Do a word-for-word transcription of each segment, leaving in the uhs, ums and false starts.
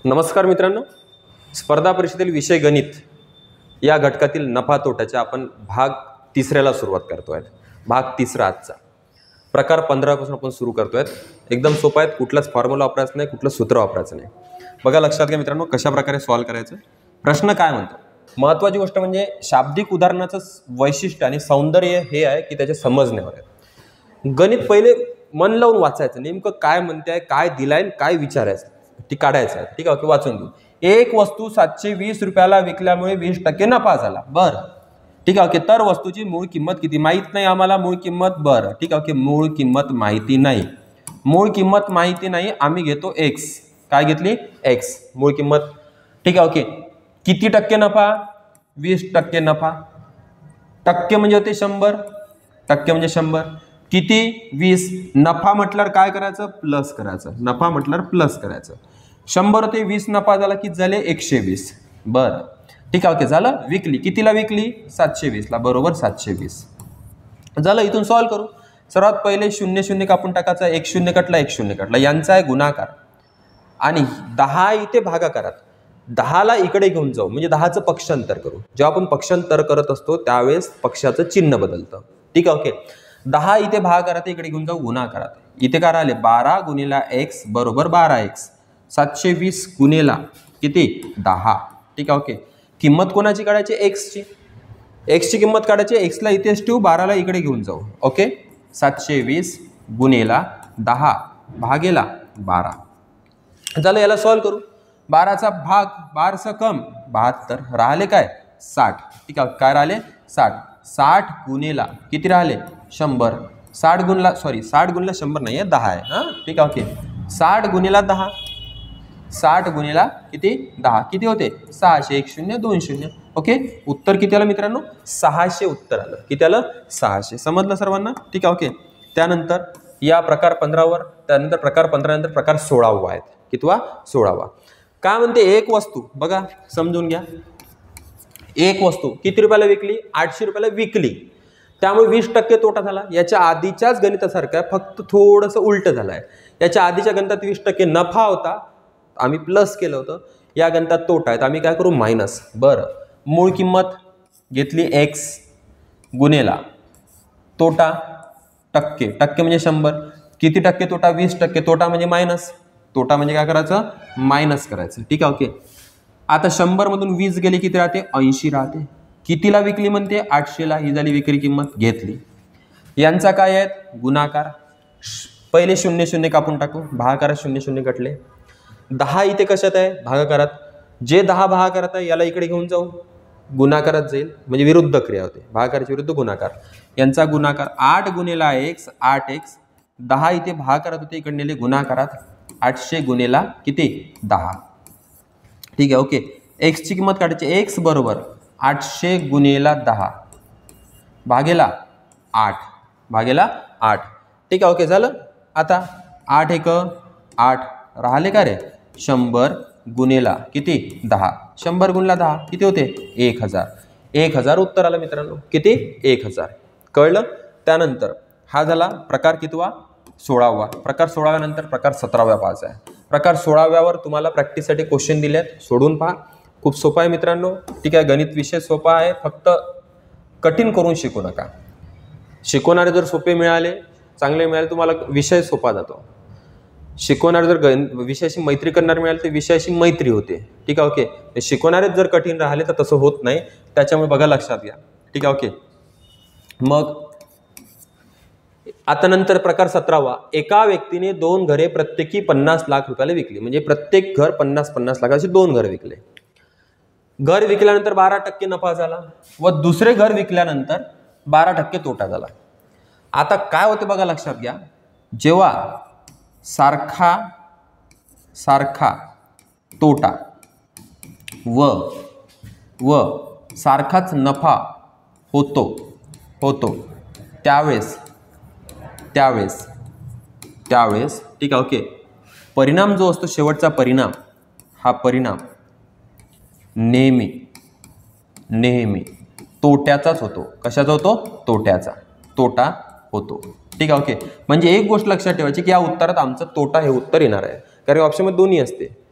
नमस्कार मित्रांनो, स्पर्धा परीक्षेतील विषय गणित या घटकातील नफा तोट्याच्या आपण भाग तिसऱ्याला सुरुवात करतोय. भाग तिसरा आजचा प्रकार पंधरा पासून आपण सुरू करतोय. एकदम सोपा आहे, कुठलाच फॉर्म्युला वापरायचं नाही, कुठलं सूत्र वापरायचं नाही. बघा लक्षात घ्या मित्रांनो, कशा प्रकारे सॉल्व्ह करायचं. प्रश्न काय म्हणतो, महत्त्वाची गोष्ट म्हणजे शाब्दिक उदाहरणाचं वैशिष्ट्य आणि सौंदर्य हे आहे की त्याच्या समजण्यावर आहे. गणित पहिले मन लावून वाचायचं, नेमकं काय म्हणते, काय दिलाय, काय विचारायचं ती काढायचं आहे. ठीक आहे, ओके, वाचून घेऊ. एक वस्तू सातशे वीस रुपयाला विकल्यामुळे वीस टक्के नफा झाला. बरं, ठीक आहे, ओके. तर वस्तूची मूळ किंमत किती माहित नाही आम्हाला, मूळ किंमत. बरं, ठीक आहे, ओके. मूळ किंमत माहिती नाही, मूळ किंमत माहिती नाही. आम्ही घेतो एक्स. काय घेतली? एक्स, मूळ किंमत. ठीक आहे, ओके. किती टक्के नफा? वीस टक्के नफा. टक्के म्हणजे होते शंभर, टक्के म्हणजे शंभर. किती? वीस. नफा म्हटल्यावर काय करायचं? प्लस करायचं. नफा म्हटल्यावर प्लस करायचं. शंभर होते, वीस नफा झाला, किती झाले? एकशे वीस. बरं, ठीक आहे, ओके. झालं. विकली कितीला? विकली सातशे वीस ला. बरोबर, सातशे वीस झालं. इथून सॉल्व्ह करू. सर्वात पहिले शून्य शून्य कापून टाकायचा. एक शून्य कटला, एक शून्य कटला. यांचा आहे गुणाकार आणि दहा इथे भागाकारात. दहाला इकडे घेऊन जाऊ म्हणजे दहाचं पक्षांतर करू. जेव्हा आपण पक्षांतर करत असतो त्यावेळेस पक्षाचं चिन्ह बदलतं. ठीक आहे, ओके. दहा इथे भागाकारात, इकडे घेऊन जाऊ गुणाकारात. इथे काय राहिले? बारा गुणिला एक्स बरोबर बारा एक्स. सातशे वीस गुणिला किती? दहा. ठीक आहे, ओके. किंमत कोणाची काढायची? एक्सची. एक्सची किंमत काढायची. एक्सला इथेच ठेवू, बाराला इकडे घेऊन जाऊ. ओके. सातशे वीस गुणिला दहा भागेला बारा झालं. याला सॉल्व्ह करू. बाराचा भाग बारसं कम बहात्तर राहिले काय? साठ. ठीक आहे, काय राहिले? साठ. साठ गुणिला किती राहिले? शंभर. साठ गुणला सॉरी साठ गुणला शंभर नाही आहे, दहा आहे. हां, ठीक आहे, ओके. साठ गुणिला दहा, साठ गुणिला किती? दहा. किती होते? सहाशे. एक शून्य दोन शून्य. ओके. उत्तर किती आलं मित्रांनो? सहाशे उत्तर आलं. किती आलं? सहाशे. समजलं सर्वांना? ठीक आहे, ओके. त्यानंतर या प्रकार पंधरावर, त्यानंतर प्रकार पंधरा नंतर प्रकार सोळावा आहेत. कितवा? सोळावा. काय म्हणते? एक वस्तू बघा, समजून घ्या. एक वस्तू किती रुपयाला विकली? आठशे रुपयाला विकली. त्यामुळे वीस टक्के तोटा झाला. याच्या आधीच्याच गणितासारखं आहे, फक्त थोडंसं उलट झालं आहे. याच्या आधीच्या गणितात वीस टक्के नफा होता, आम्ही प्लस केलं होतं. या गणितात तोटा आहे, तर आम्ही काय करू? मायनस. बरं, मूळ किंमत घेतली एक्स गुणेला तोटा टक्के. टक्के म्हणजे शंभर. किती टक्के तोटा? वीस टक्के. तोटा म्हणजे मायनस. तोटा म्हणजे काय करायचं? मायनस करायचं. ठीक आहे, ओके. आता शंभर मधून वीस गेले, किती राहते? ऐंशी राहते. कितीला विकली म्हणते? आठशेला. ही झाली विक्री किंमत. घेतली. यांचा काय आहेत? गुणाकार. पहिले शून्य शून्य कापून टाकू. भागाकारात शून्य शून्य कटले. दहा इथे कशात आहे? भागाकारात. जे दहा भागाकारात आहे याला इकडे घेऊन जाऊ, गुणाकारात जाईल, म्हणजे विरुद्ध क्रिया होते. भागाकाराची विरुद्ध गुणाकार. यांचा गुणाकार आठ गुणिला एक्स, आठ एक्स. दहा इथे भागाकारात होते, इकडे नेले गुणाकारात. आठशे गुणिला किती? दहा. ठीक आहे, ओके. एक्सची किंमत काढायची. एक्स बरोबर आठशे गुणिला दहा भागेला आठ. भागेला आठ. ठीक आहे, ओके. झालं. आता आठ एक आठ राहिले का रे? शंभर गुणिला किती? दहा. शंभर गुणिला दहा किती होते? एक हजार. एक हजार उत्तर आलं मित्रांनो. किती? एक हजार. कळलं? त्यानंतर हा झाला प्रकार कितवा? सोळावा. प्रकार सोळाव्यानंतर प्रकार सतराव्या पाहायचा आहे. प्रकार सोळाव्यावर तुम्हाला प्रॅक्टिससाठी क्वेश्चन दिले आहेत, सोडून पहा. खूप सोपा आहे मित्रांनो. ठीक आहे, गणित विषय सोपा आहे, फक्त कठीण करून शिकू नका. शिकवणारे जर सोपे मिळाले, चांगले मिळाले, तुम्हाला विषय सोपा जातो. शिकवणारे जर गण विषयाशी मैत्री करणारे मिळाले तर विषयाशी मैत्री होते. ठीक आहे, ओके. शिकवणारेच जर कठीण राहिले तर तसं होत नाही. त्याच्यामुळे बघा, लक्षात घ्या. ठीक आहे, ओके. मग आता नंतर प्रकार सतरावा. एका व्यक्तीने दोन घरे प्रत्येकी पन्नास लाख रुपयाला विकली. म्हणजे प्रत्येक घर पन्नास पन्नास लाखाचे दोन घर विकले. घर विकल्यानंतर बारा टक्के नफा झाला व दुसरे घर विकल्यानंतर बारा टक्के तोटा झाला. आता काय होते बघा, लक्षात घ्या. जेव्हा सारखा सारखा तोटा व व सारखाच नफा होतो होतो त्यावेळेस त्यावेळेस त्यावेळेस ठीक आहे, ओके. परिणाम जो असतो, शेवटचा परिणाम, हा परिणाम नेहमी नेहमी तोट्याचाच होतो. कशाचा होतो? तोट्याचा. तोटा होतो. ठीक आहे, ओके. म्हणजे एक गोष्ट लक्षात ठेवायची की या उत्तरात आमचं तोटा हे उत्तर येणार आहे, कारण ऑप्शनमध्ये दोन्ही असते.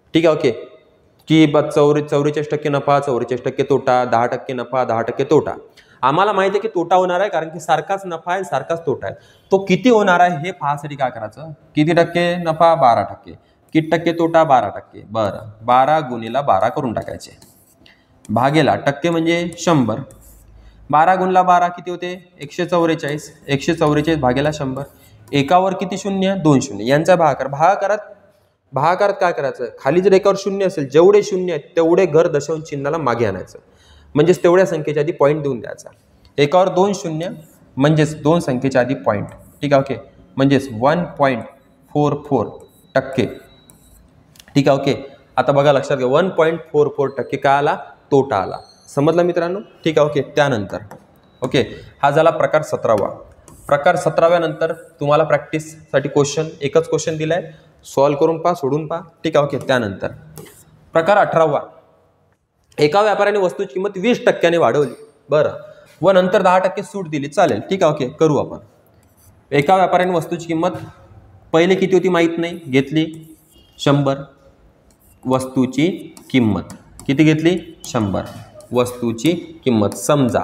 ठीक आहे ओके, की ब चौरे चौवेचाळीस टक्के नफा, चौवेचाळीस टक्के तोटा, दहा टक्के नफा, दहा टक्के तोटा. आम्हाला माहिती आहे की तोटा होणार आहे कारण की सारखाच नफा आहे सारखाच तोटा आहे. तो किती होणार आहे हे पाहण्यासाठी काय करायचं, किती टक्के नफा, बारा टक्के, किती टक्के तोटा, बारा टक्के. बरं, बारा गुणीला बारा करून टाकायचे, भागेला टक्के म्हणजे शंभर. बारा गुणला बारा किती होते, एकशे चौवेचाळीस. एकशे चौवेचाळीस भागेला शंभर. एकावर किती शून्य, दोन शून्य. यांचा भागाकार, भागाकारात भागाकारात काय करायचं, खाली जर एकावर शून्य असेल, जेवढे शून्य आहेत तेवढे घर दशांश चिन्हाला मागे आणायचं, म्हणजेच तेवढ्या संख्येच्या आधी पॉईंट देऊन द्यायचा. एकावर दोन शून्य म्हणजेच दोन संख्येच्या आधी पॉईंट. ठीक आहे ओके, म्हणजेच वन पॉईंट फोर फोर टक्के. ठीक आहे ओके, आता बघा लक्षात घ्या, वन पॉईंट फोर फोर टक्के काय आला, तोटा आला. समजलं मित्रांनो. ठीक आहे ओके, त्यानंतर ओके हा झाला प्रकार सतरावा. प्रकार सतराव्या नंतर तुम्हाला प्रॅक्टिससाठी क्वेश्चन, एकच क्वेश्चन दिलाय, सॉल्व्ह करून पहा, सोडून पहा. ठीक आहे ओके, त्यानंतर प्रकार अठरावा. एका व्यापाऱ्याने वस्तूची किंमत वीस टक्क्याने वाढवली. बरं, व नंतर दहा टक्के सूट दिली. चालेल, ठीक आहे ओके, करू आपण. एका व्यापाऱ्याने वस्तूची किंमत पहिले किती होती माहीत नाही, घेतली शंभर. वस्तूची किंमत किती घेतली, शंभर. वस्तूची किंमत समजा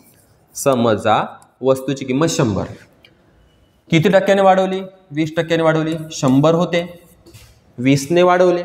समजा वस्तूची किंमत शंभर. किती टक्क्याने वाढवली, वीस टक्क्याने वाढवली. शंभर होते, वीसने वाढवले.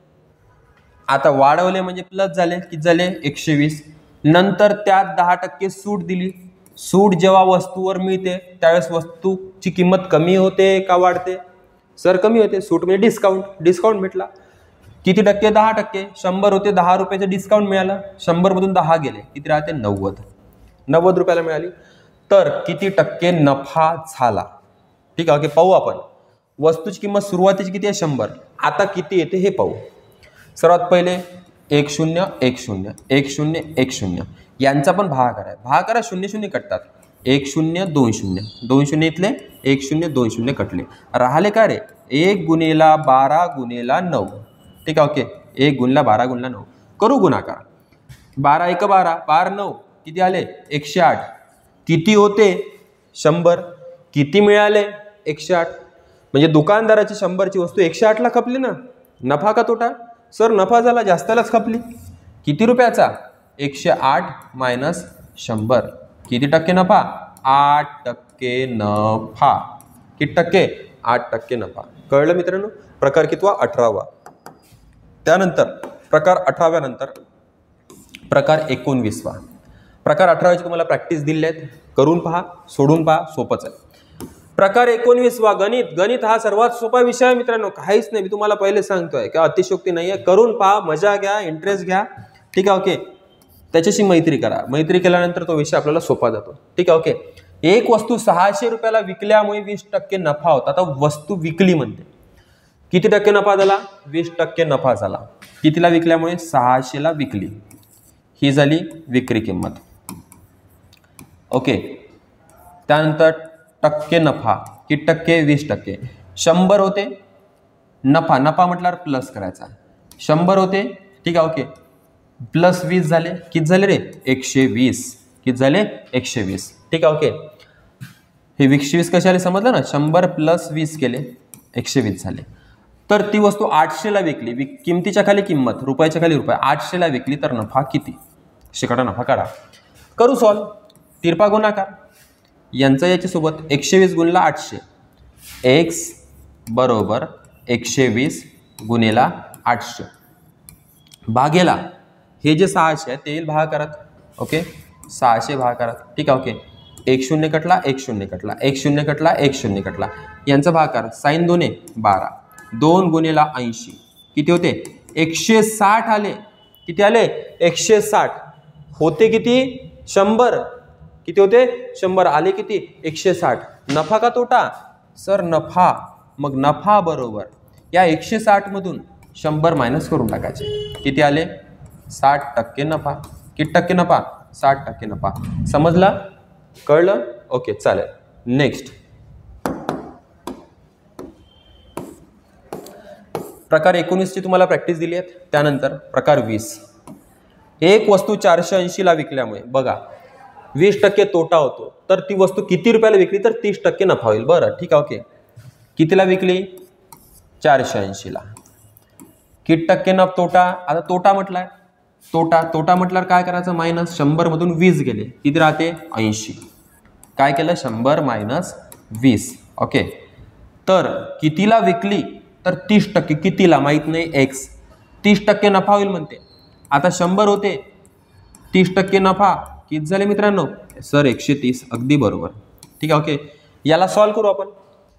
आता वाढवले म्हणजे प्लस झाले, किती झाले, एकशे वीस. नंतर त्यात दहा टक्के सूट दिली. सूट जेव्हा वस्तूवर मिळते त्यावेळेस वस्तूची किंमत कमी होते का वाढते, सर कमी होते. सूट म्हणजे डिस्काउंट, डिस्काउंट भेटला. किती टक्के, दहा टक्के. शंभर होते, दहा रुपयाचं डिस्काउंट मिळालं. शंभर मधून दहा गेले, किती राहते, नव्वद. नव्वद रुपयाला मिळाली. तर किती टक्के नफा झाला. ठीक आहे ओके, पाहू आपण. वस्तूची किंमत सुरुवातीची किती आहे, शंभर. आता किती येते हे पाहू. सर्वात पहिले एक शून्य एक शून्य एक शून्य एक शून्य यांचा पण भागाकार आहे. भागाकारात शून्य शून्य कटतात. एक शून्य दोन शून्य दोन शून्य इथले, एक शून्य दोन शून्य कटले. राहिले काय रे, एक गुणेला बारा गुणेला नऊ. ठीक आहे ओके, एक गुणला बारा गुणला नऊ. करू गुणाकार. बारा एक बारा, बारा नऊ किती आले, एकशे आठ. किती होते, शंभर. किती मिळाले, एकशे आठ. म्हणजे दुकानदाराची शंभरची वस्तू एकशे आठला खपली ना. नफा का तोटा, सर नफा झाला, जास्तलाच खपली. किती रुपयाचा, एकशे आठ मायनस शंभर. किती टक्के नफा, आठ टक्के नफा. किती टक्के, आठ टक्के नफा. कळलं मित्रांनो. प्रकार कितवा, अठरावा. त्यानंतर प्रकार अठराव्या नंतर प्रकार एकोणवीसवा. प्रकार अठराव्याची तुम्हाला प्रॅक्टिस दिली आहेत, करून पहा, सोडून पहा, सोपंच आहे. प्रकार एकोणवीसवा गणित. गणित हा सर्वात सोपा विषय आहे मित्रांनो, काहीच नाही, मी तुम्हाला पहिले सांगतोय का अतिशयोक्ती नाही आहे. करून पहा, मजा घ्या, इंटरेस्ट घ्या. ठीक आहे ओके, त्याच्याशी मैत्री करा. मैत्री केल्यानंतर तो विषय आपल्याला सोपा जातो. ठीक आहे ओके. एक वस्तू सहाशे रुपयाला विकल्यामुळे वीस टक्के नफा होता. आता वस्तू विकली म्हणते, किती टक्के नफा झाला, वीस टक्के नफा झाला. कितीला विकल्यामुळे, सहाशेला विकली. ही झाली विक्री किंमत. ओके, त्यानंतर टक्के नफा. किती टक्के, वीस टक्के. शंभर होते नफा, नफा म्हटल्यावर प्लस करायचा. शंभर होते, ठीक आहे ओके, प्लस वीस झाले. किती झाले रे, एकशे वीस. किती झाले, एकशे वीस. ठीक आहे ओके. हे एकशे वीस कसे आले समजलं ना, शंभर प्लस वीस केले, एकशे वीस झाले. तर ती वस्तू आठशेला विकली. विक किमतीच्या खाली किंमत, रुपयाच्या खाली रुपये. आठशेला विकली तर नफा किती, शेकडा नफा काढा. करू सॉल्व. तिरपा गुणाकार. यांचा याच्यासोबत एकशे वीस गुणला आठशे. एक्स बरोबर एकशे वीस गुणेला आठशे. भागेला हे जे सहाशे आहे ते येईल भागाकारात. ओके, सहाशे भागाकारात. ठीक आहे ओके. एक शून्य कटला, एक शून्य कटला, एक शून्य कटला, एक शून्य कटला. यांचा भागाकार, साईन दोने बारा. दोन गुणेला ऐंशी किती होते, एकशे साठ आले. किती आले, एकशे साठ. होते किती, शंभर. किती होते, शंभर. आले किती, एकशे साठ. नफा का तोटा, सर नफा. मग नफा बरोबर या एकशे साठ मधून शंभर मायनस करून टाकायचे. किती आले, साठ टक्के नफा. किती टक्के नफा, साठ टक्के नफा. समजला, कळलं. ओके चालेल. नेक्स्ट प्रकार एकोणीसची तुम्हाला प्रॅक्टिस दिली आहे. त्यानंतर प्रकार वीस. एक वस्तू चारशे ऐंशीला विकल्यामुळे बघा वीस टक्के तोटा होतो. तर ती वस्तू किती रुपयाला विकली, तर तीस टक्के नफा होईल. बरं ठीक आहे ओके. कितीला विकली, चारशे ऐंशीला. किती टक्के नफ तोटा, आता तोटा म्हटलाय, तोटा तोटा म्हटल्यावर काय करायचं, मायनस शंभर मधून वीस गेले, किती राहते ऐंशी. काय केलं, शंभर मायनस वीस. ओके, तर कितीला विकली, तर तीस टक्के, कितीला माहित नाही, एक्स, तीस टक्के नफा होईल म्हणते. आता शंभर होते, तीस टक्के नफा किती झाले मित्रांनो, सर एकशे तीस. अगदी बरोबर. ठीक आहे. ओके, याला सॉल्व करू आपण.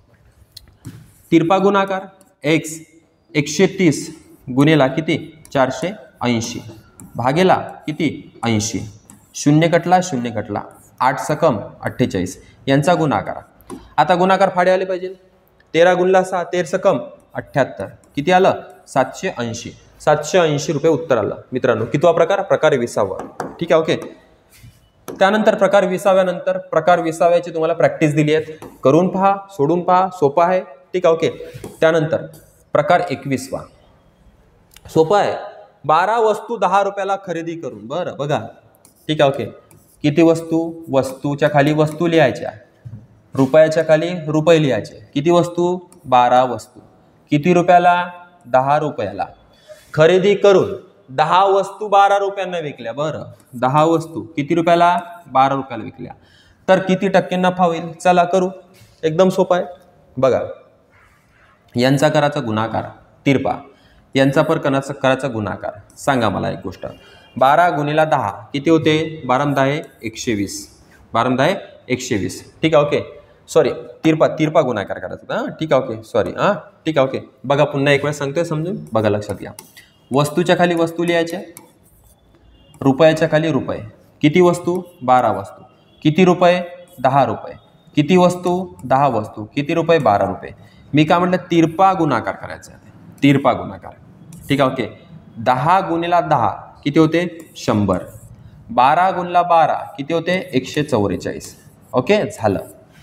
तिरपा गुणाकार एक्स एकशे तीस गुणेला किती चारशे ऐंशी भागेला किती ऐंशी, शून्य कटला शून्य कटला, आठ सकम अठ्ठेचाळीस यांचा गुणाकार. आता गुणाकार फाडे आले पाहिजे. तेरा गुणला सहा, तेर सकम अठ्ठ्याहत्तर, किती आलं सातशे ऐंशी. सातशे ऐंशी रुपये उत्तर आलं मित्रांनो. कितवा प्रकार, प्रकार विसावा. ठीक आहे. ओके, त्यानंतर प्रकार विसाव्यानंतर प्रकार विसाव्याची तुम्हाला प्रॅक्टिस दिली आहे, करून पहा, सोडून पहा, सोपा आहे. ठीक आहे. ओके, त्यानंतर प्रकार एकवीसवा सोपा आहे. बारा वस्तू दहा रुपयाला खरेदी करून, बरं बघा. ठीक आहे. ओके, किती वस्तू, वस्तूच्या खाली वस्तू लिहायच्या, रुपयाच्या खाली रुपये लिहायचे. किती वस्तू, बारा वस्तू, किती रुपयाला, दहा रुपयाला. खरेदी करून दहा वस्तू बारा रुपयांना विकल्या. बरं, दहा वस्तू किती रुपयाला, बारा रुपयाला विकल्या, तर किती टक्के नफा होईल. चला करू, एकदम सोपा आहे. बघा, यांचा करायचा गुणाकार तिरपा, यांचा पर करायचा करायचा गुणाकार. सांगा मला एक गोष्ट, बारा गुणिला दहा किती होते, बारा दहा एकशे वीस, बारा दहा एकशे वीस. ठीक आहे. ओके, सॉरी, तिरपा तिरपा गुणाकार करायचा. हां ठीक आहे. Okay, sorry. हां ठीक आहे. ओके, बघा पुन्हा एक वेळ सांगतोय, समजून बघा, लक्षात घ्या. वस्तूच्या खाली वस्तू लिहायच्या, रुपयाच्या खाली रुपये. किती वस्तू, बारा वस्तू, किती रुपये, दहा रुपये, किती वस्तू, दहा वस्तू, किती रुपये, बारा रुपये. मी काय म्हटलं, तिरपा गुणाकार करायचा आहे, तिरपा गुणाकार. ठीक आहे. ओके, दहा गुणिला दहा किती होते, शंभर. बारा गुणला बारा किती होते, एकशे चौवेचाळीस. ओके, झालं.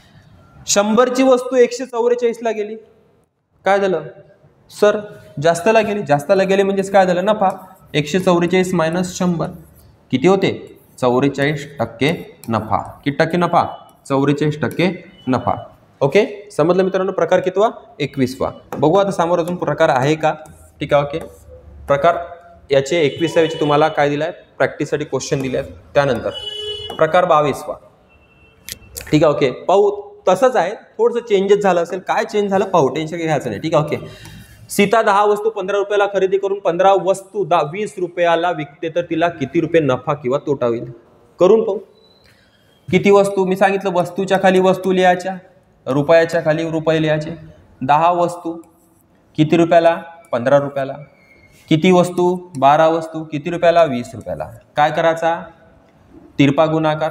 शंभरची वस्तू एकशे चौवेचाळीसला गेली, काय झालं सर, जास्तला गेली. जास्तला गेली म्हणजेच काय झालं, नफा. एकशे चौवेचाळीस मायनस शंभर किती होते, चौवेचाळीस टक्के नफा. किती टक्के नफा, चौवेचाळीस टक्के नफा. ओके, समजलं मित्रांनो. प्रकार कितवा, एकवीसवा. बघू आता समोर अजून प्रकार आहे का. ठीक आहे. ओके, प्रकार याचे एकविसाव्याचे तुम्हाला काय दिलं आहे, प्रॅक्टिससाठी क्वेश्चन दिले आहेत. त्यानंतर प्रकार बावीसवा. ठीक आहे. ओके, पाहू, तसंच आहे, थोडंसं चेंजेस झालं असेल. काय चेंज झालं पाहू, टेन्शन घ्यायचं नाही. ठीक आहे. ओके, सीता दहा वस्तू पंधरा रुपयाला खरेदी करून पंधरा वस्तू दहा वीस रुपयाला विकते, तर तिला किती रुपये नफा किंवा तोटा होईल. करून पाहू. किती वस्तू, मी सांगितलं वस्तूच्या खाली वस्तू लिहायच्या, रुपयाच्या खाली रुपये लिहायचे. दहा वस्तू किती रुपयाला, पंधरा रुपयाला. किती वस्तू, बारा वस्तू, किती रुपयाला, वीस रुपयाला. काय करायचा, तिरपा गुणाकार.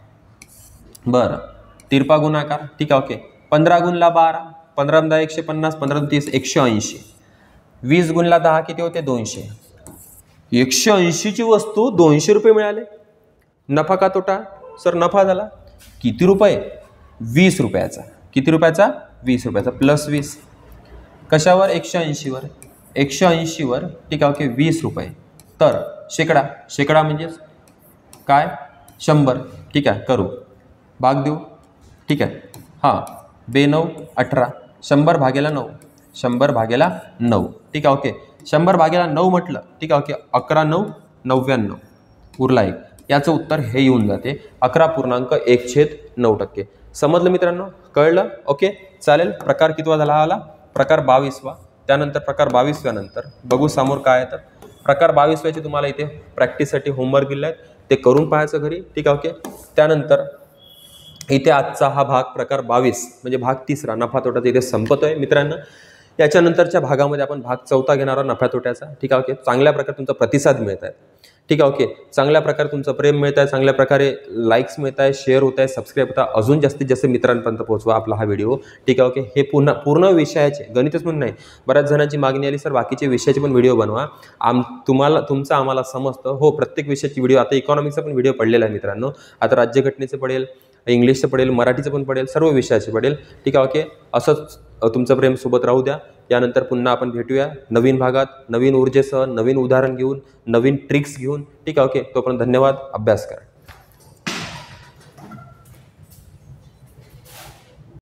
बरं, तिरपा गुणाकार. ठीक आहे. ओके, पंधरा गुणला बारा, पंधरा दहा एकशे पन्नास, पंधरा तीस एकशे ऐंशी. वीस गुणला दहा किती होते, दोनशे. एकशे ऐंशीची वस्तू दोनशे रुपये मिळाले. नफा का तोटा, सर नफा झाला. किती रुपये, वीस रुपयाचा. किती रुपयाचा, वीस रुपयाचा. प्लस वीस कशावर, एकशे ऐंशीवर. एकशे ऐंशीवर ठीक आहे. ओके, वीस रुपये, तर शेकडा. शेकडा म्हणजेच काय, शंभर. ठीक आहे, करू, भाग देऊ. ठीक आहे. हां, बे नऊ अठरा, शंभर भागेला नऊ, शंभर भागेला नऊ. ठीक आहे. ओके, शंभर भागेला नऊ म्हटलं. ठीक आहे. ओके, अकरा नऊ नव्याण्णव, उरला एक. याचं उत्तर हे येऊन जाते अकरा पूर्णांक एक छेद नऊ टक्के. समजलं मित्रांनो, कळलं. ओके, चालेल. प्रकार कितवा झाला आला, प्रकार बावीसवा. त्यानंतर प्रकार बावीसव्यानंतर बघू समोर काय आहे. तर प्रकार बावीसव्याचे तुम्हाला इथे प्रॅक्टिससाठी होमवर्क दिला आहे, ते करून पाहायचं घरी. ठीक आहे. ओके, त्यानंतर इथे आजचा हा भाग प्रकार बावीस म्हणजे भाग तिसरा नफा तोटाचा इथे संपतोय मित्रांनो. याच्यानंतरच्या भागामध्ये आपण भाग चौथा घेणार आहोत नफा तोट्याचा. ठीक आहे. ओके, चांगल्या प्रकारे तुमचा प्रतिसाद मिळत आहे. ठीक आहे. ओके, चांगल्या प्रकारे तुमचं प्रेम मिळत आहे, चांगल्या प्रकारे लाईक्स मिळत आहे, शेअर होत आहे, सबस्क्राईब होत आहे. अजून जास्तीत जास्त मित्रांपर्यंत पोहोचवा आपला हा व्हिडिओ. ठीक आहे. ओके, हे पुन्हा पूर्ण विषयाचे, गणितच म्हणून नाही, बऱ्याच जणांची मागणी आली, सर बाकीचे विषयाचे पण व्हिडिओ बनवा. आम तुम्हाला तुमचं आम्हाला समजतं. हो, प्रत्येक विषयाची व्हिडिओ, आता इकॉनॉमिक्सचा पण व्हिडिओ पडलेला आहे मित्रांनो. आता राज्यघटनेचं पडेल, इंग्लिशचं पडेल, मराठीचं पण पडेल, सर्व विषयाचे पडेल. ठीक आहे. ओके, असंच तुमचं प्रेम सोबत राहू द्या. यानंतर पुन्हा आपण भेटूया नवीन भागात, नवीन ऊर्जेसह, नवीन उदाहरण घेऊन, नवीन ट्रिक्स घेऊन. ठीक आहे. ओके, तोपर्यंत धन्यवाद. अभ्यास करा.